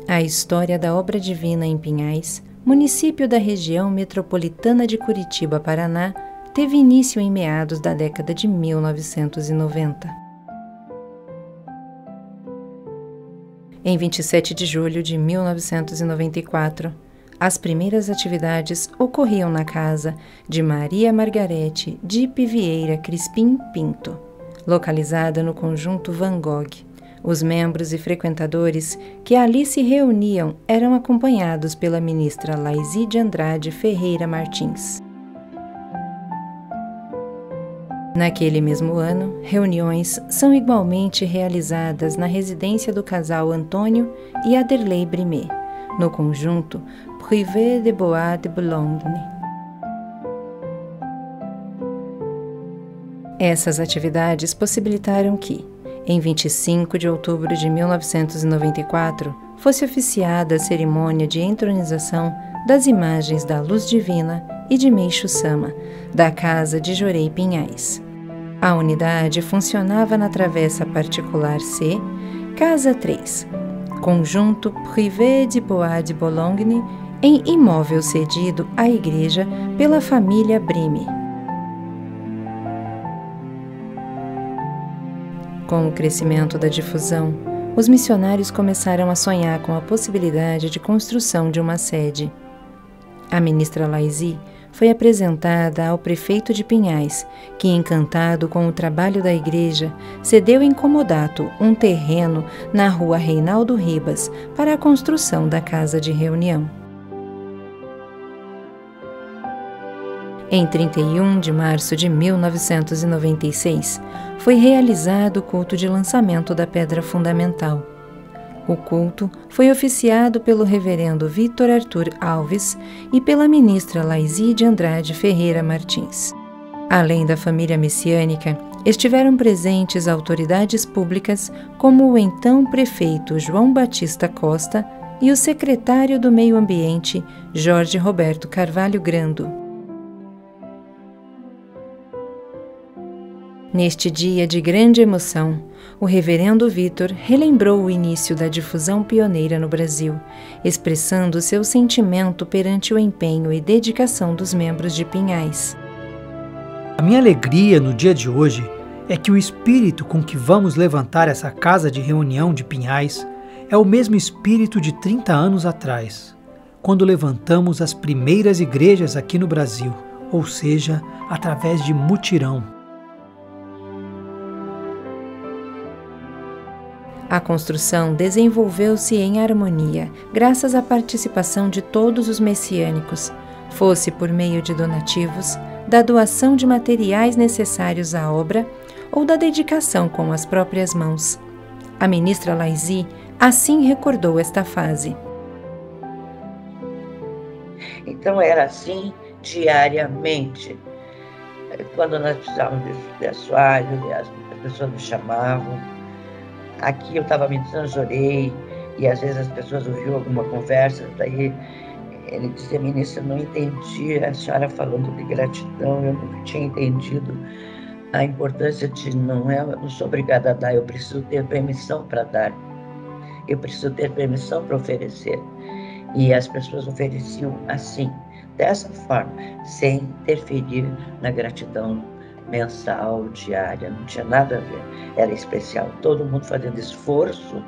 A história da obra divina em Pinhais, município da região metropolitana de Curitiba, Paraná, teve início em meados da década de 1990. Em 27 de julho de 1994, as primeiras atividades ocorriam na casa de Maria Margarete Dipe Vieira Crispim Pinto, localizada no conjunto Van Gogh. Os membros e frequentadores que ali se reuniam eram acompanhados pela ministra Laizí de Andrade Ferreira Martins. Naquele mesmo ano, reuniões são igualmente realizadas na residência do casal Antônio e Aderley Brimet, no conjunto Privé de Bois de Boulogne. Essas atividades possibilitaram que, em 25 de outubro de 1994, fosse oficiada a cerimônia de entronização das imagens da Luz Divina e de Meixo Sama, da Casa de Jorei Pinhais. A unidade funcionava na Travessa Particular C, Casa 3, conjunto Privé de Bois de Boulogne, em imóvel cedido à igreja pela família Brime. Com o crescimento da difusão, os missionários começaram a sonhar com a possibilidade de construção de uma sede. A ministra Laizí foi apresentada ao prefeito de Pinhais, que, encantado com o trabalho da igreja, cedeu em comodato um terreno na rua Reinaldo Ribas para a construção da casa de reunião. Em 31 de março de 1996, foi realizado o culto de lançamento da pedra fundamental. O culto foi oficiado pelo reverendo Vitor Arthur Alves e pela ministra Laizí de Andrade Ferreira Martins. Além da família messiânica, estiveram presentes autoridades públicas como o então prefeito João Batista Costa e o secretário do Meio Ambiente, Jorge Roberto Carvalho Grando. Neste dia de grande emoção, o reverendo Vitor relembrou o início da difusão pioneira no Brasil, expressando seu sentimento perante o empenho e dedicação dos membros de Pinhais. A minha alegria no dia de hoje é que o espírito com que vamos levantar essa casa de reunião de Pinhais é o mesmo espírito de 30 anos atrás, quando levantamos as primeiras igrejas aqui no Brasil, ou seja, através de mutirão. A construção desenvolveu-se em harmonia, graças à participação de todos os messiânicos, fosse por meio de donativos, da doação de materiais necessários à obra ou da dedicação com as próprias mãos. A ministra Laizí assim recordou esta fase. Então era assim diariamente. Quando nós precisávamos de assoalho, as pessoas me chamavam. Aqui eu estava ministrando, chorei, e às vezes as pessoas ouviam alguma conversa, daí ele dizia: ministra, eu não entendi a senhora falando de gratidão, eu nunca tinha entendido a importância de não sou obrigada a dar, eu preciso ter permissão para dar, eu preciso ter permissão para oferecer. E as pessoas ofereciam assim, dessa forma, sem interferir na gratidão mensal, diária, não tinha nada a ver, era especial, todo mundo fazendo esforço.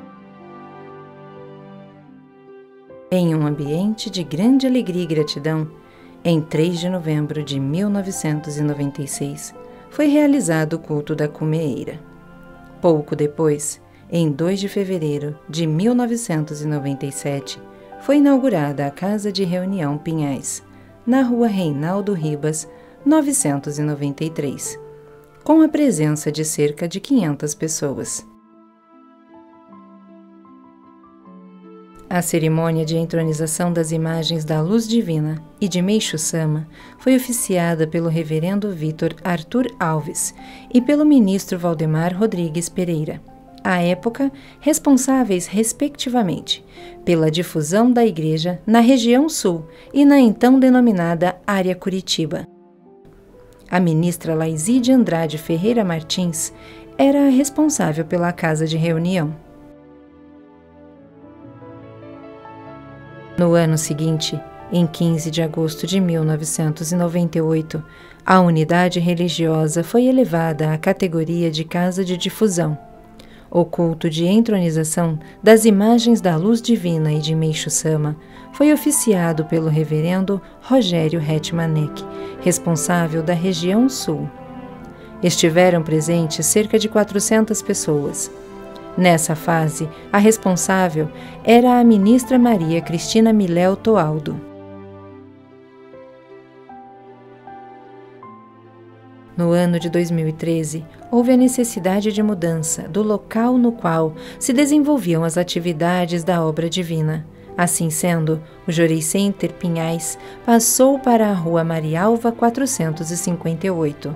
Em um ambiente de grande alegria e gratidão, em 3 de novembro de 1996, foi realizado o culto da cumeeira. Pouco depois, em 2 de fevereiro de 1997, foi inaugurada a Casa de Reunião Pinhais, na rua Reinaldo Ribas, 993, com a presença de cerca de 500 pessoas. A cerimônia de entronização das imagens da Luz Divina e de Meixo Sama foi oficiada pelo reverendo Vitor Arthur Alves e pelo ministro Valdemar Rodrigues Pereira, à época responsáveis, respectivamente, pela difusão da igreja na região sul e na então denominada Área Curitiba. A ministra Laizí de Andrade Ferreira Martins era a responsável pela casa de reunião. No ano seguinte, em 15 de agosto de 1998, a unidade religiosa foi elevada à categoria de casa de difusão. O culto de entronização das imagens da luz divina e de Meishu Sama foi oficiado pelo reverendo Rogério Hetmanek, responsável da região sul. Estiveram presentes cerca de 400 pessoas. Nessa fase, a responsável era a ministra Maria Cristina Miléo Toaldo. No ano de 2013, houve a necessidade de mudança do local no qual se desenvolviam as atividades da obra divina. Assim sendo, o Jorei Center Pinhais passou para a Rua Marialva 458.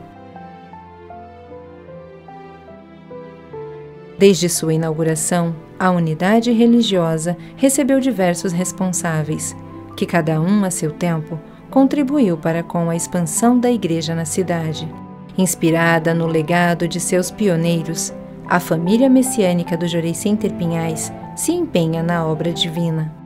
Desde sua inauguração, a unidade religiosa recebeu diversos responsáveis, que cada um, a seu tempo, contribuiu para com a expansão da igreja na cidade. Inspirada no legado de seus pioneiros, a família messiânica do Jorei Center Pinhais se empenha na obra divina.